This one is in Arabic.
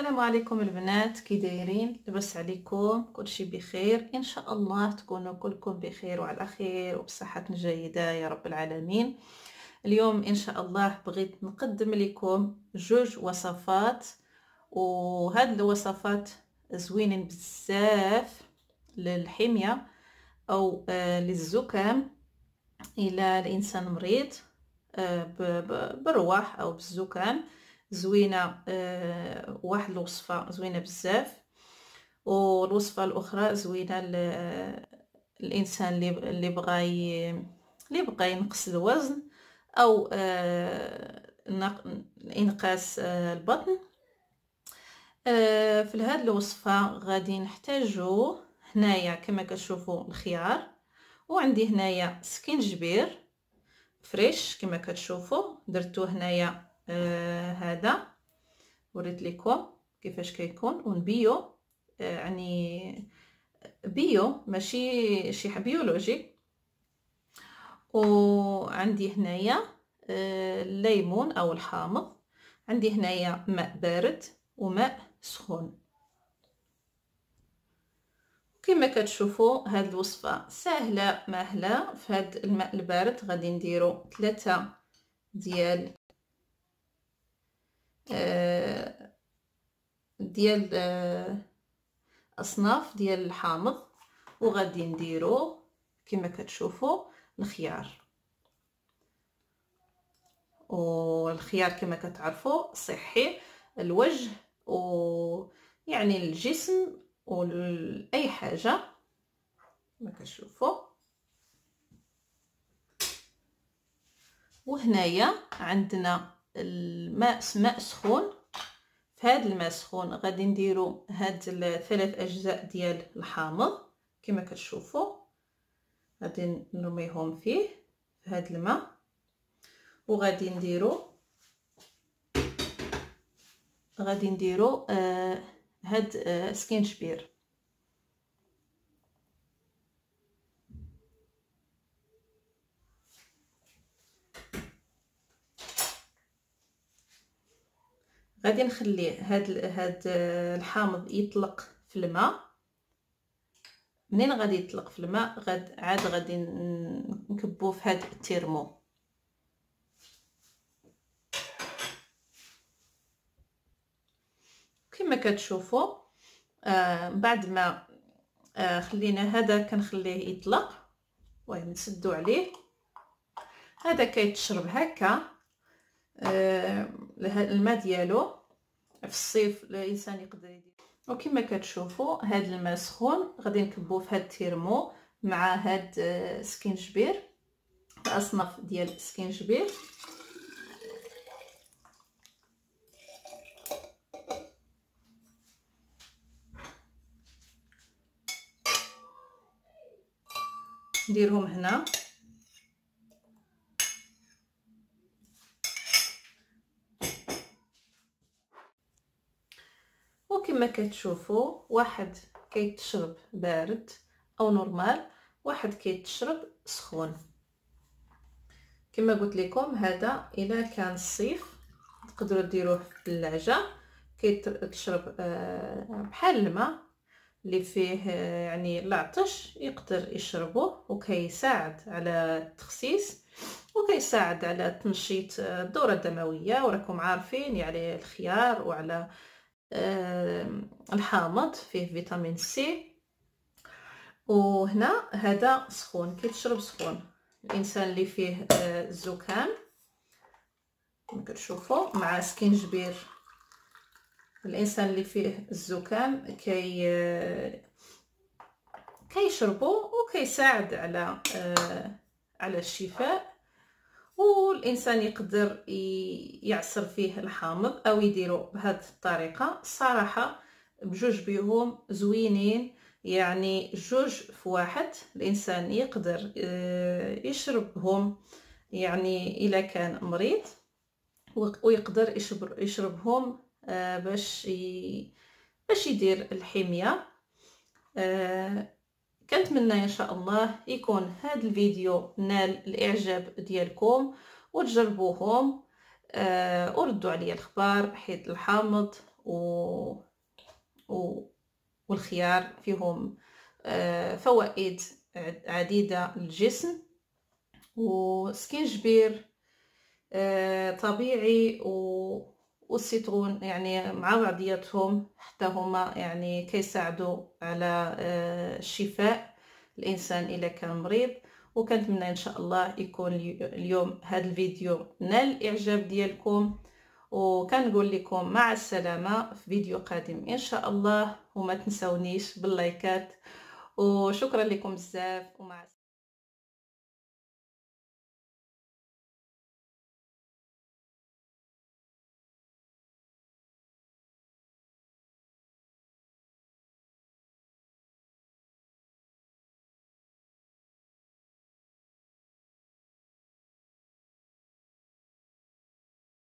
السلام عليكم البنات، كي دايرين؟ لاباس عليكم؟ كلشي بخير ان شاء الله. تكونوا كلكم بخير وعلى خير وبصحه جيده يا رب العالمين. اليوم ان شاء الله بغيت نقدم لكم جوج وصفات، وهاد الوصفات زوينين بزاف للحميه او للزكام الى الانسان مريض بالرواح او بالزكام. زوينه، واحد الوصفه زوينه بزاف، والوصفه الاخرى زوينه الانسان اللي بغى ينقص الوزن او انقاص البطن. في هذه الوصفه غادي نحتاجو هنايا كما كتشوفوا الخيار، وعندي هنايا سكينجبير فريش كما كتشوفوا درتوه هنايا. هذا وريت لكم كيفاش كيكون ونبيو، يعني بيو ماشي شي بيولوجي. وعندي هنايا الليمون او الحامض، عندي هنايا ماء بارد وماء سخون. كما كتشوفوا هاد الوصفه سهله ماهله. في هاد الماء البارد غادي نديرو 3 ديال اصناف ديال الحامض، وغادي نديرو كما كتشوفوا الخيار. والخيار كما كتعرفوا صحي الوجه ويعني الجسم واي حاجه كما كتشوفوا. وهنايا عندنا الماء ماء سخون. في هذا الماء السخون غادي نديرو هاد 3 اجزاء ديال الحامض كما كتشوفوا، غادي نرميهم فيه في هذا الماء، وغادي نديرو هاد سكينجبير. غادي نخليه هاد الحامض يطلق في الماء. منين غادي يطلق في الماء غادي نكبوه في هاد التيرمو. كما كتشوفوا بعد ما خلينا هذا كنخليه يطلق ونسدو عليه. هذا كيتشرب هكا الماء ديالو في الصيف الانسان يقدر يدير. وكما كتشوفوا هذا الماء سخون غادي نكبوه في هذا التيرمو مع هذا سكينجبير، اصناف ديال السكينجبير. نديرهم هنا وكما كتشوفوا واحد كيتشرب بارد او نورمال، واحد كيتشرب سخون. كما قلت لكم هذا الا كان الصيف تقدروا ديروه في الثلاجه، كيتشرب بحال الماء اللي فيه يعني العطش يقدر يشربوه، وكيساعد على التخسيس وكيساعد على تنشيط الدوره الدمويه. وراكم عارفين يعني الخيار وعلى الحامض فيه فيتامين سي. وهنا هذا سخون كيتشرب سخون. الانسان اللي فيه الزكام كما كتشوفوا مع سكينجبير، الانسان اللي فيه الزكام كيشربوا وكيساعد على الشفاء. والانسان يقدر يعصر فيه الحامض او يديروا بهذه الطريقه. الصراحه بجوج بيهم زوينين، يعني جوج في واحد. الانسان يقدر يشربهم يعني الا كان مريض، ويقدر يشربهم باش يدير الحميه. كنتمنى ان شاء الله يكون هذا الفيديو نال الاعجاب ديالكم وتجربوهم، وردوا عليا الخبر حيت الحامض والخيار فيهم فوائد عديدة للجسم. وسكينجبير طبيعي والسيترون يعني مع بعضياتهم حتى هما يعني كيساعدوا على الشفاء الانسان اذا كان مريض. وكنتمنى ان شاء الله يكون اليوم هذا الفيديو نال الاعجاب ديالكم، وكنقول لكم مع السلامه في فيديو قادم ان شاء الله. وما تنسونيش باللايكات، وشكرا لكم بزاف ومع